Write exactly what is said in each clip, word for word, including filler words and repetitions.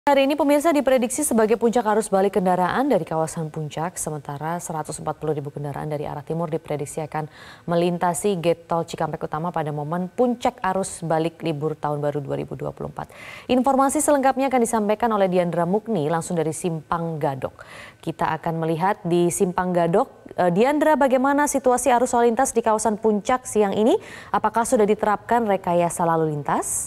Hari ini pemirsa diprediksi sebagai puncak arus balik kendaraan dari kawasan Puncak, sementara seratus empat puluh ribu kendaraan dari arah timur diprediksi akan melintasi gate tol Cikampek Utama pada momen puncak arus balik libur tahun baru dua ribu dua puluh empat. Informasi selengkapnya akan disampaikan oleh Diandra Mukni langsung dari Simpang Gadok. Kita akan melihat di Simpang Gadok. Diandra, bagaimana situasi arus lalu lintas di kawasan Puncak siang ini? Apakah sudah diterapkan rekayasa lalu lintas?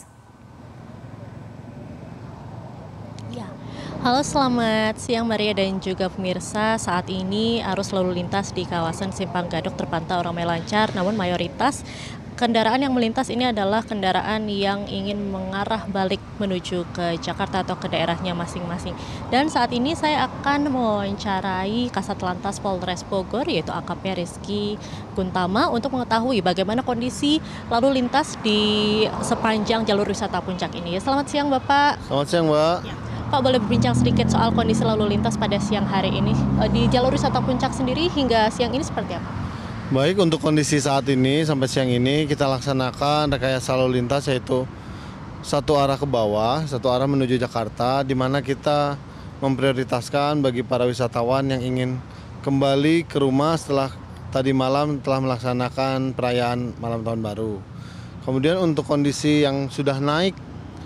Halo, selamat siang Maria dan juga pemirsa. Saat ini arus lalu lintas di kawasan Simpang Gadok terpantau ramai lancar, namun mayoritas kendaraan yang melintas ini adalah kendaraan yang ingin mengarah balik menuju ke Jakarta atau ke daerahnya masing-masing. Dan saat ini saya akan mewawancarai Kasat Lantas Polres Bogor, yaitu A K P Rizky Guntama, untuk mengetahui bagaimana kondisi lalu lintas di sepanjang jalur wisata Puncak ini. Selamat siang Bapak. Selamat siang Mbak. Ya. Pak, boleh berbincang sedikit soal kondisi lalu lintas pada siang hari ini di jalur wisata Puncak sendiri hingga siang ini seperti apa? Baik, untuk kondisi saat ini sampai siang ini kita laksanakan rekayasa lalu lintas, yaitu satu arah ke bawah, satu arah menuju Jakarta, di mana kita memprioritaskan bagi para wisatawan yang ingin kembali ke rumah setelah tadi malam telah melaksanakan perayaan malam tahun baru. Kemudian untuk kondisi yang sudah naik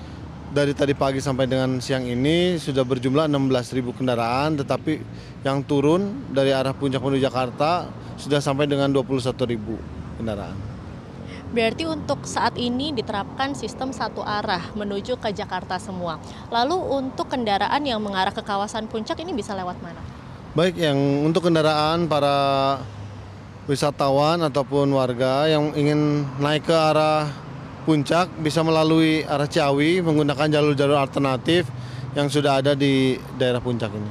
dari tadi pagi sampai dengan siang ini sudah berjumlah enam belas ribu kendaraan, tetapi yang turun dari arah Puncak menuju Jakarta sudah sampai dengan dua puluh satu ribu kendaraan. Berarti untuk saat ini diterapkan sistem satu arah menuju ke Jakarta semua. Lalu untuk kendaraan yang mengarah ke kawasan Puncak ini bisa lewat mana? Baik, yang untuk kendaraan para wisatawan ataupun warga yang ingin naik ke arah Puncak bisa melalui arah Ciawi menggunakan jalur-jalur alternatif yang sudah ada di daerah Puncak ini.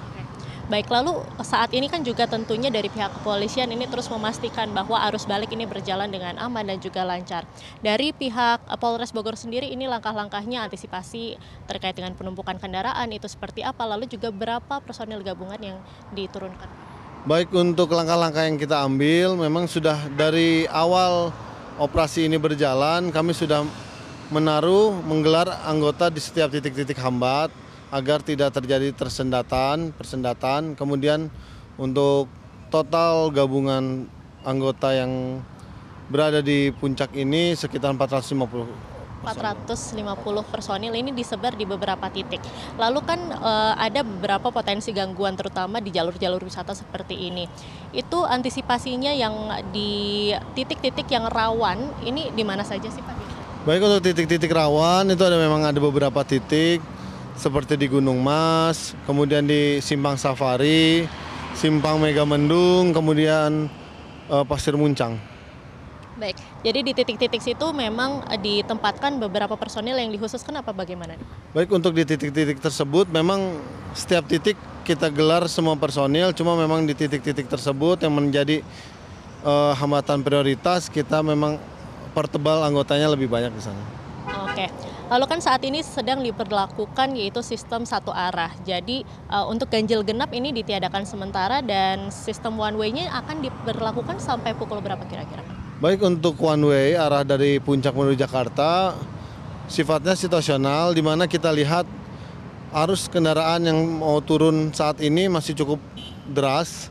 Baik, lalu saat ini kan juga tentunya dari pihak kepolisian ini terus memastikan bahwa arus balik ini berjalan dengan aman dan juga lancar. Dari pihak Polres Bogor sendiri ini langkah-langkahnya antisipasi terkait dengan penumpukan kendaraan itu seperti apa, lalu juga berapa personil gabungan yang diturunkan? Baik, untuk langkah-langkah yang kita ambil memang sudah dari awal operasi ini berjalan, kami sudah menaruh, menggelar anggota di setiap titik-titik hambat agar tidak terjadi tersendatan, persendatan. Kemudian untuk total gabungan anggota yang berada di Puncak ini sekitar empat ratus lima puluh. empat ratus lima puluh personil ini disebar di beberapa titik. Lalu kan e, ada beberapa potensi gangguan terutama di jalur-jalur wisata seperti ini. Itu antisipasinya yang di titik-titik yang rawan ini di mana saja sih Pak? Baik, untuk titik-titik rawan itu ada memang ada beberapa titik seperti di Gunung Mas, kemudian di Simpang Safari, Simpang Megamendung, kemudian e, Pasir Muncang. Baik, jadi di titik-titik situ memang ditempatkan beberapa personil yang dikhususkan apa bagaimana? Baik, untuk di titik-titik tersebut memang setiap titik kita gelar semua personil, cuma memang di titik-titik tersebut yang menjadi uh, hambatan prioritas kita memang pertebal anggotanya lebih banyak di sana. Oke, lalu kan saat ini sedang diberlakukan yaitu sistem satu arah. Jadi uh, untuk ganjil genap ini ditiadakan sementara dan sistem one way-nya akan diberlakukan sampai pukul berapa kira-kira? Baik, untuk one way arah dari Puncak menuju Jakarta sifatnya situasional, di mana kita lihat arus kendaraan yang mau turun saat ini masih cukup deras.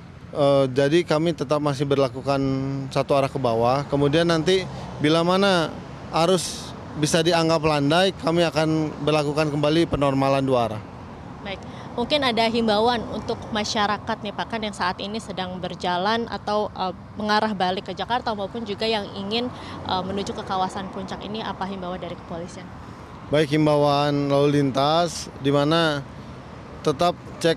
E, jadi kami tetap masih berlakukan satu arah ke bawah. Kemudian nanti bila mana arus bisa dianggap landai, kami akan berlakukan kembali penormalan dua arah. Baik, mungkin ada himbauan untuk masyarakat nih Pak, kan yang saat ini sedang berjalan atau uh, mengarah balik ke Jakarta maupun juga yang ingin uh, menuju ke kawasan Puncak ini, apa himbauan dari kepolisian? Baik, himbauan lalu lintas di mana tetap cek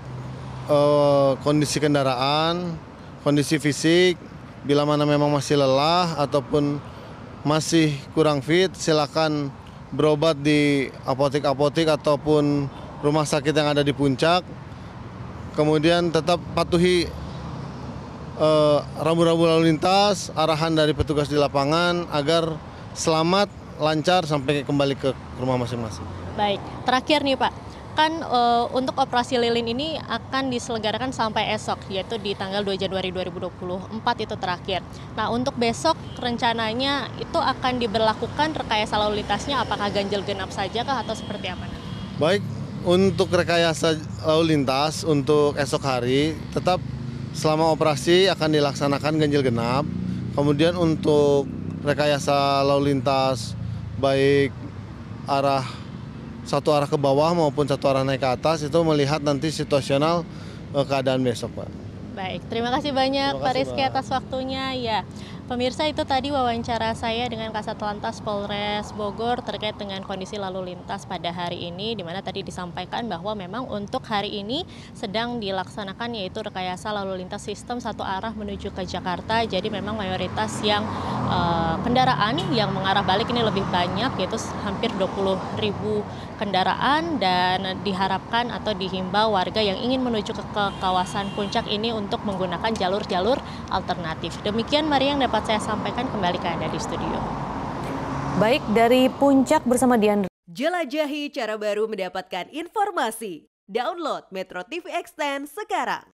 uh, kondisi kendaraan, kondisi fisik, bila mana memang masih lelah ataupun masih kurang fit, silakan berobat di apotek-apotek ataupun rumah sakit yang ada di Puncak. Kemudian tetap patuhi uh, rambu-rambu lalu lintas, arahan dari petugas di lapangan agar selamat, lancar sampai kembali ke rumah masing-masing. Baik, terakhir nih Pak, kan uh, untuk operasi lilin ini akan diselenggarakan sampai esok, yaitu di tanggal dua Januari dua ribu dua puluh empat itu terakhir. Nah, untuk besok rencananya itu akan diberlakukan rekayasa lalu lintasnya, apakah ganjil genap saja kah atau seperti apa? Baik, Untuk rekayasa lalu lintas untuk esok hari tetap selama operasi akan dilaksanakan ganjil genap. Kemudian untuk rekayasa lalu lintas baik arah satu arah ke bawah maupun satu arah naik ke atas itu melihat nanti situasional eh, keadaan besok, Pak. Baik, terima kasih banyak Terima Pak kasih, Rizky Mbak. atas waktunya. Ya, pemirsa itu tadi wawancara saya dengan Kasat Lantas Polres Bogor terkait dengan kondisi lalu lintas pada hari ini, di mana tadi disampaikan bahwa memang untuk hari ini sedang dilaksanakan yaitu rekayasa lalu lintas sistem satu arah menuju ke Jakarta. Jadi memang mayoritas yang eh, kendaraan yang mengarah balik ini lebih banyak, yaitu hampir dua puluh ribu kendaraan, dan diharapkan atau dihimbau warga yang ingin menuju ke, ke kawasan puncak ini untuk menggunakan jalur-jalur alternatif. Demikian Maria yang dapat saya sampaikan, kembali ke Anda di studio. Baik, dari puncak bersama Dian. Jelajahi cara baru mendapatkan informasi. Download Metro T V Extend sekarang.